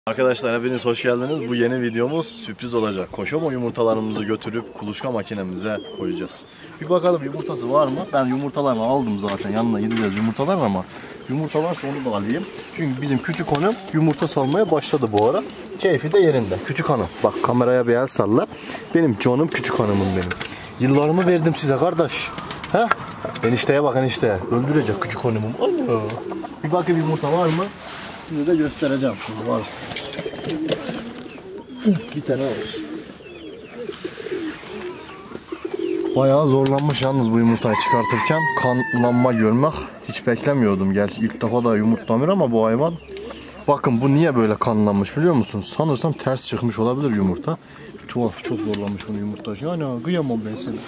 Arkadaşlar hepiniz hoş geldiniz. Bu yeni videomuz sürpriz olacak. Koşama yumurtalarımızı götürüp kuluçka makinemize koyacağız. Bir bakalım yumurtası var mı? Ben yumurtalarını aldım zaten. Yanına gideceğiz yumurtalar ama yumurta varsa onu da alayım. Çünkü bizim küçük hanım yumurta salmaya başladı bu ara. Keyfi de yerinde. Küçük hanım. Bak kameraya bir el salla. Benim canım küçük hanımım benim. Yıllarımı verdim size kardeş. He? Enişteye bak enişteye. Öldürecek küçük hanımım. Allah. Bir bakayım yumurta var mı? Size de göstereceğim şimdi var. Bir tane var. Bayağı zorlanmış yalnız bu yumurtayı çıkartırken. Kanlanma görmek hiç beklemiyordum. Gerçi ilk defa da yumurtlamıyor ama bu hayvan. Bakın bu niye böyle kanlanmış biliyor musunuz? Sanırsam ters çıkmış olabilir yumurta. Tuhaf, çok zorlanmış onu yumurta. Yani kıyamam ben seni.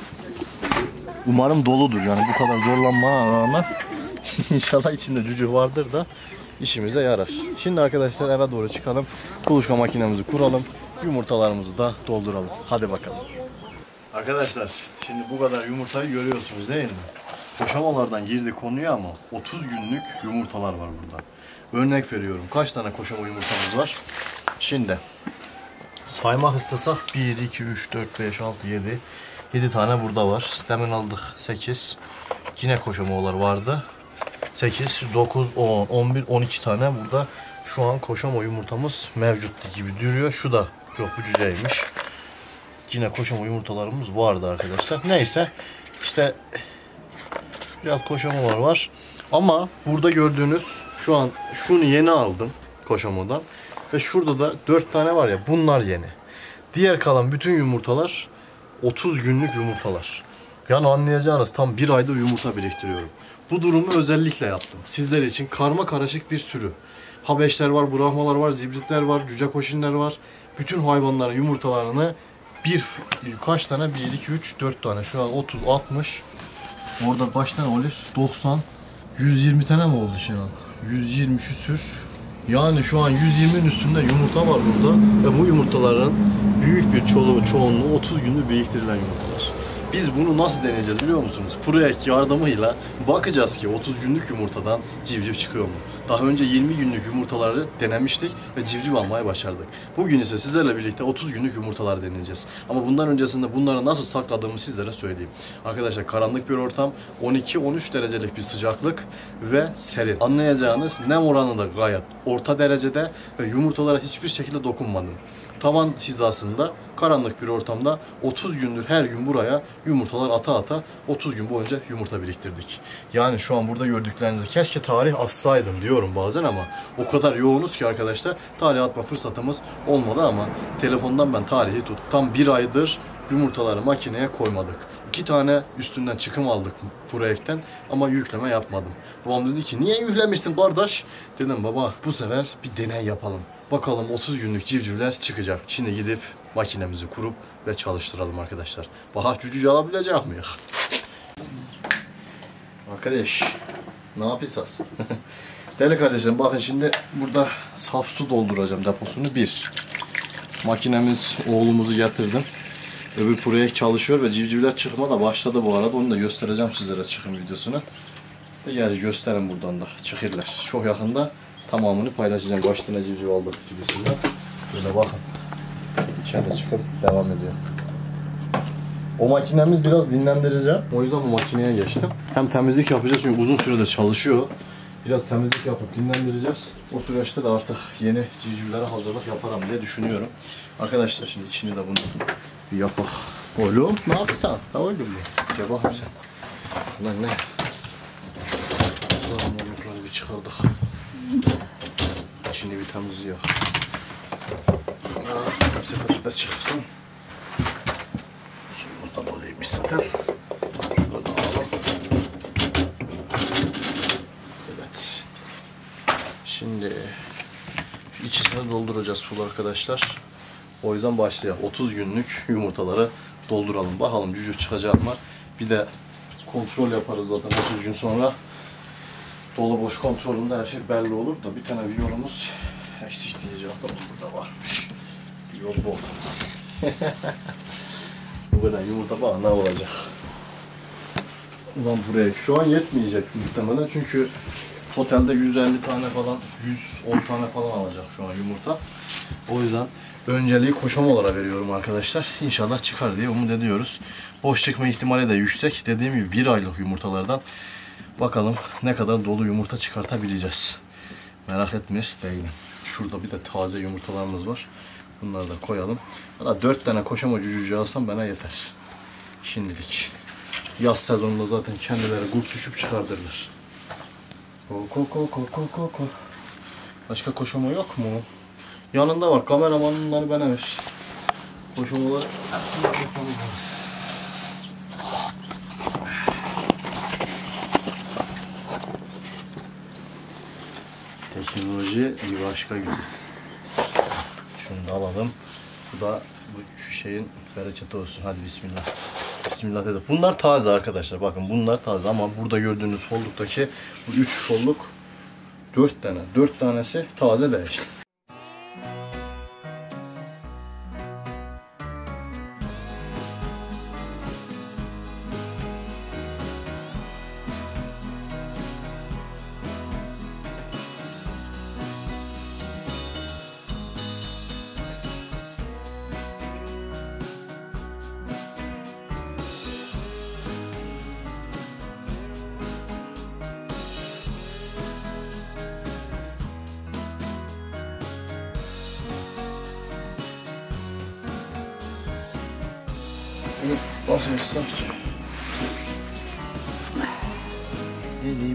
Umarım doludur yani bu kadar zorlanmaya rağmen. İnşallah içinde cücük vardır da işimize yarar. Şimdi arkadaşlar eve doğru çıkalım. Kuluçka makinemizi kuralım. Yumurtalarımızı da dolduralım. Hadi bakalım. Arkadaşlar şimdi bu kadar yumurtayı görüyorsunuz değil mi? Koşamalardan girdi konuya ama 30 günlük yumurtalar var burada. Örnek veriyorum. Kaç tane koşama yumurtamız var? Şimdi saymak istesek 1, 2, 3, 4, 5, 6, 7. 7 tane burada var. Demin aldık 8. Yine koşamalar vardı. 8, 9, 10, 11, 12 tane burada şu an koşama yumurtamız mevcut gibi duruyor. Şu da yok bu cüceymiş. Yine koşama yumurtalarımız vardı arkadaşlar. Neyse işte biraz koşamalar var. Ama burada gördüğünüz şu an şunu yeni aldım koşamadan. Ve şurada da 4 tane var ya bunlar yeni. Diğer kalan bütün yumurtalar 30 günlük yumurtalar. Yani anlayacağınız tam bir aydır yumurta biriktiriyorum. Bu durumu özellikle yaptım. Sizler için karma karışık bir sürü. Habeşler var, Brahmalar var, zibritler var, cüce koşinler var. Bütün hayvanların yumurtalarını kaç tane? 1, 2, 3, 4 tane. Şu an 30, 60. Orada kaç tane olur? 90. 120 tane mi oldu şu an? 120 küsür. Yani şu an 120'nin üstünde yumurta var burada. Ve bu yumurtaların büyük bir çoğunluğu 30 günde biriktirilen yumurtalar. Biz bunu nasıl deneyeceğiz biliyor musunuz? ProEk yardımıyla bakacağız ki 30 günlük yumurtadan civciv çıkıyor mu? Daha önce 20 günlük yumurtaları denemiştik ve civciv almayı başardık. Bugün ise sizlerle birlikte 30 günlük yumurtalar deneyeceğiz. Ama bundan öncesinde bunları nasıl sakladığımı sizlere söyleyeyim. Arkadaşlar karanlık bir ortam, 12-13 derecelik bir sıcaklık ve serin. Anlayacağınız nem oranı da gayet orta derecede ve yumurtalara hiçbir şekilde dokunmadım. Tavan hizasında karanlık bir ortamda 30 gündür her gün buraya yumurtalar ata 30 gün boyunca yumurta biriktirdik. Yani şu an burada gördüklerinizi keşke tarih atsaydım diyorum bazen ama o kadar yoğunuz ki arkadaşlar tarih atma fırsatımız olmadı ama telefondan ben tarihi tut. Tam bir aydır yumurtaları makineye koymadık. 2 tane üstünden çıkım aldık ProEk'ten ama yükleme yapmadım. Babam dedi ki niye yüklemişsin kardeş? Dedim baba bu sefer bir deney yapalım. Bakalım 30 günlük civcivler çıkacak. Şimdi gidip makinemizi kurup ve çalıştıralım arkadaşlar. Baha cücücü alabilecek miyiz? Arkadaş ne yapacağız? Değerli kardeşlerim bakın şimdi burada saf su dolduracağım deposunu. Bir makinemiz oğlumuzu getirdim. Öbür ProEk çalışıyor ve civcivler çıkma da başladı bu arada. Onu da göstereceğim sizlere çıkım videosunu. Yani gösterin buradan da çıkırlar. Çok yakında tamamını paylaşacağım. Kaç tane civciv aldık gibisinden. Böyle bakın. İçeride çıkıp devam ediyor. O makinemiz biraz dinlendireceğim. O yüzden bu makineye geçtim. Hem temizlik yapacağız çünkü uzun süredir çalışıyor. Biraz temizlik yapıp dinlendireceğiz. O süreçte de artık yeni civcivlere hazırlık yaparım diye düşünüyorum. Arkadaşlar şimdi içini de bunu bir yapak. Oğlum ne yapıyorsun? Ne oğlum ne? Gel bakayım sen. Lan ne? Morlukları bir çıkardık. İçini bir temizliyor. Hepsi de çıksın. Şimdi burada böyleymiş zaten. Şurada da alalım. Evet. Şimdi şu içisini dolduracağız full arkadaşlar. O yüzden başlayalım. 30 günlük yumurtaları dolduralım. Bakalım cücük çıkacak mı? Bir de kontrol yaparız zaten 30 gün sonra. Dolu boş kontrolünde her şey belli olur da bir tane viyolumuz eksik diyecektim. Burada varmış. Viyol bu. Bu kadar yumurta bana ne olacak? Ulan buraya şu an yetmeyecek muhtemelen çünkü Totalde 150 tane falan, 110 tane falan alacak şu an yumurta. O yüzden önceliği koşamalara veriyorum arkadaşlar. İnşallah çıkar diye umut ediyoruz. Boş çıkma ihtimali de yüksek. Dediğim gibi 1 aylık yumurtalardan bakalım ne kadar dolu yumurta çıkartabileceğiz. Merak etmeyiz değilim. Şurada bir de taze yumurtalarımız var. Bunları da koyalım. Hatta 4 tane koşama cücücü alsam bana yeter. Şimdilik. Yaz sezonunda zaten kendileri kurt düşüp çıkardırlar. Ko. Başka koşama yok mu? Yanında var. Kameramanları bana ver. Koşamaları hepsini yapmamız lazım. Teknoloji bir başka gün. Şunu da alalım. Bu da şu şeyin bereketi olsun. Hadi bismillah. Bismillah dedim. Bunlar taze arkadaşlar. Bakın bunlar taze ama burada gördüğünüz folluktaki bu 3 folluk 4 tane. 4 tanesi taze değil. Nasıl ıslah? Dizi.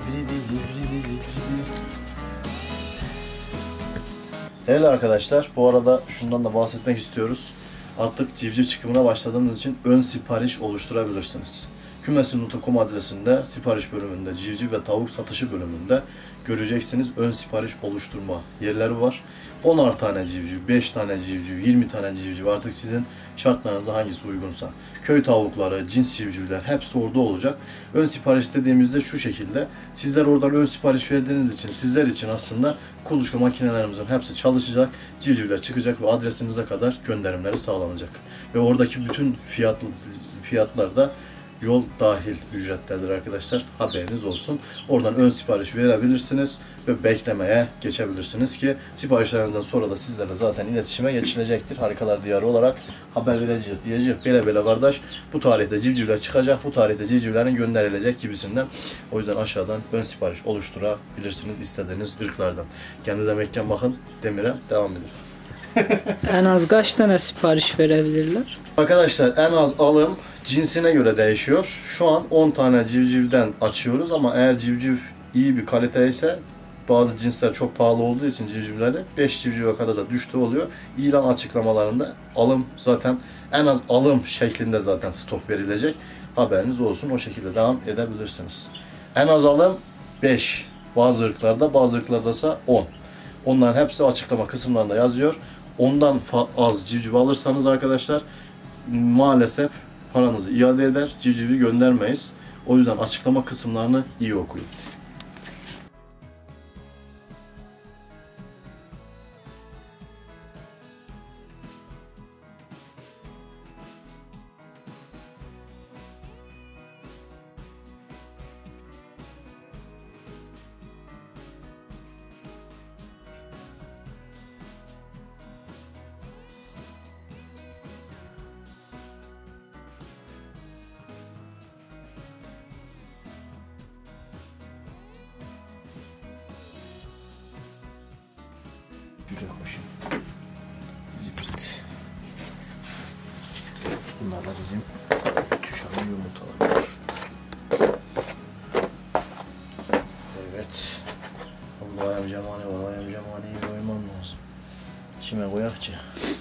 Evet arkadaşlar, bu arada şundan da bahsetmek istiyoruz. Artık civciv çıkımına başladığımız için ön sipariş oluşturabilirsiniz. Kümesin.com adresinde sipariş bölümünde, civciv ve tavuk satışı bölümünde göreceksiniz ön sipariş oluşturma yerleri var. 10'ar tane civciv, 5 tane civciv, 20 tane civciv artık sizin şartlarınıza hangisi uygunsa. Köy tavukları, cins civcivler hepsi orada olacak. Ön sipariş dediğimizde şu şekilde. Sizler oradan ön sipariş verdiğiniz için sizler için aslında kuluçka makinelerimizin hepsi çalışacak. Civcivler çıkacak ve adresinize kadar gönderimleri sağlanacak. Ve oradaki bütün fiyatlar da yol dahil ücretlerdir arkadaşlar. Haberiniz olsun. Oradan ön sipariş verebilirsiniz ve beklemeye geçebilirsiniz ki siparişlerinizden sonra da sizlerle zaten iletişime geçilecektir. Harikalar Diyarı olarak haber vereceğiz diyecek. Böyle kardeş bu tarihte civcivler çıkacak, bu tarihte civcivlerin gönderilecek gibisinden. O yüzden aşağıdan ön sipariş oluşturabilirsiniz istediğiniz ırklardan. Kendinize mekan bakın. Demir'e devam edelim. En az kaç tane sipariş verebilirler? Arkadaşlar en az alım cinsine göre değişiyor. Şu an 10 tane civcivden açıyoruz ama eğer civciv iyi bir kalite ise bazı cinsler çok pahalı olduğu için civcivleri 5 civcive kadar da düştü oluyor. İlan açıklamalarında alım zaten en az alım şeklinde zaten stok verilecek. Haberiniz olsun, o şekilde devam edebilirsiniz. En az alım 5. Bazı ırklarda ise 10. Onların hepsi açıklama kısımlarında yazıyor. Ondan az civciv alırsanız arkadaşlar maalesef paranızı iade eder, civcivi göndermeyiz. O yüzden açıklama kısımlarını iyi okuyun. Cüce koşun. Zibrit. Bunlar da bizim tüşanın yumurtaları. Evet. Allah ayağım camani var. Ayağım camaniyi koymam lazım. Kime koyak ki?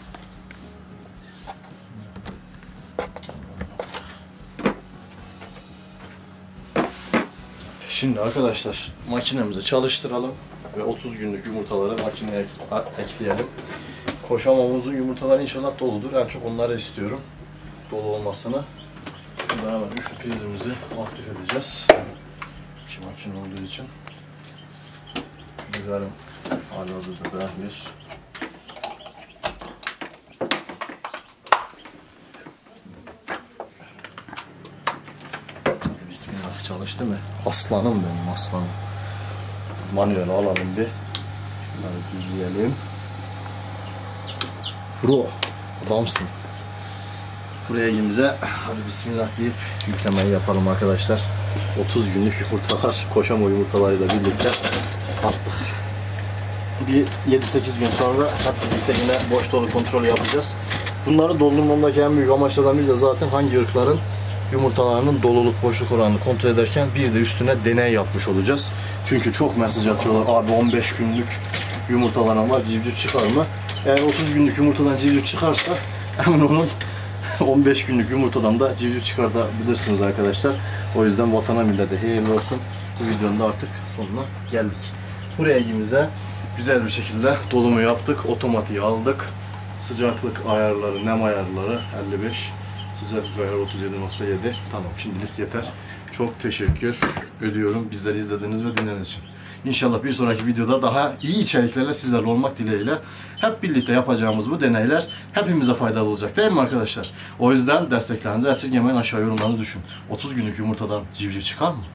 Şimdi arkadaşlar makinemizi çalıştıralım ve 30 günlük yumurtaları makineye ekleyelim. Koşamamızın yumurtaları inşallah doludur. En çok onları istiyorum. Dolu olmasını. Şundan hemen üçlü prizimizi aktif edeceğiz. İki makine olduğu için. Cücelerim halihazırda dahil. Hadi bismillah, çalıştı mı? Aslanım benim, aslanım. manuel alalım bir. Şunları düzleyelim. Pro, adamsın. Buraya hadi bismillah deyip yüklemeyi yapalım arkadaşlar. 30 günlük yumurtalar, koşamo yumurtalarıyla birlikte attık. Bir 7-8 gün sonra hep birlikte yine boş dolu kontrol yapacağız. Bunları doldurmamdaki en büyük amaçlardan biri de zaten hangi ırkların yumurtalarının doluluk boşluk oranını kontrol ederken bir de üstüne deney yapmış olacağız. Çünkü çok mesaj atıyorlar. Abi 15 günlük yumurtalarım var, civciv çıkar mı? Eğer 30 günlük yumurtadan civciv çıkarsa emin olun 15 günlük yumurtadan da civciv çıkartabilirsiniz arkadaşlar. O yüzden vatana millete hayırlı olsun. Bu videonun da artık sonuna geldik. Buraya güzel bir şekilde dolumu yaptık. Otomatiği aldık. Sıcaklık ayarları, nem ayarları 55. Sıcaklık ayarı 37.7. Tamam, şimdilik yeter. Çok teşekkür ediyorum bizleri izlediğiniz ve dinlediğiniz için. İnşallah bir sonraki videoda daha iyi içeriklerle sizlerle olmak dileğiyle hep birlikte yapacağımız bu deneyler hepimize faydalı olacak değil mi arkadaşlar? O yüzden desteklerinizi esirgemeyin, aşağı yorumlarınızı düşün. 30 günlük yumurtadan civciv çıkar mı?